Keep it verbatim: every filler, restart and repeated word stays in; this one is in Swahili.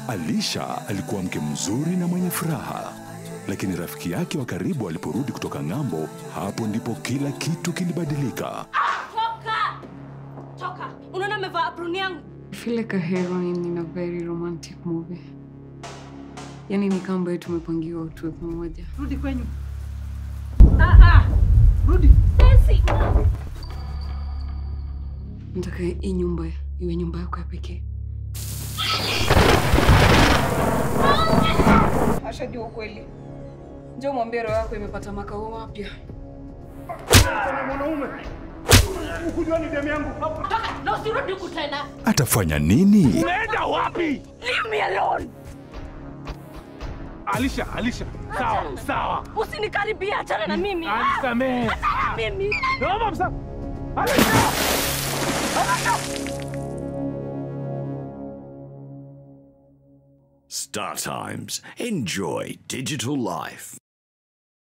Alisha alikuwa mke mzuri na mwenye furaha, lakini rafiki yake wa karibu aliporudi kutoka ng'ambo, hapo ndipo kila kitu kilibadilika. Toka! Toka! Unaona amevaa apron yangu? I feel like a heroine in a very romantic movie. Yani ni kama yetu tumepangiwa tuwe pamoja. Rudi kwenyu. Ah ah. Rudi. Basi. Nataka hii nyumba iwe nyumba yako ya pekee. Ashajua ukweli. Njoo mwambie roho yako imepata makao mapya. Kuna mwanaume. Ukujua ni damu yangu. Toka! Na usirudi huku tena. Atafanya nini? Unaenda wapi? Leave me alone. Alisha, Alisha. Sawa, sawa. Usinikaribia, achana na mimi. Anisamee. Achana na mimi. Naomba msa. Alisha! Alisha! StarTimes. Enjoy digital life.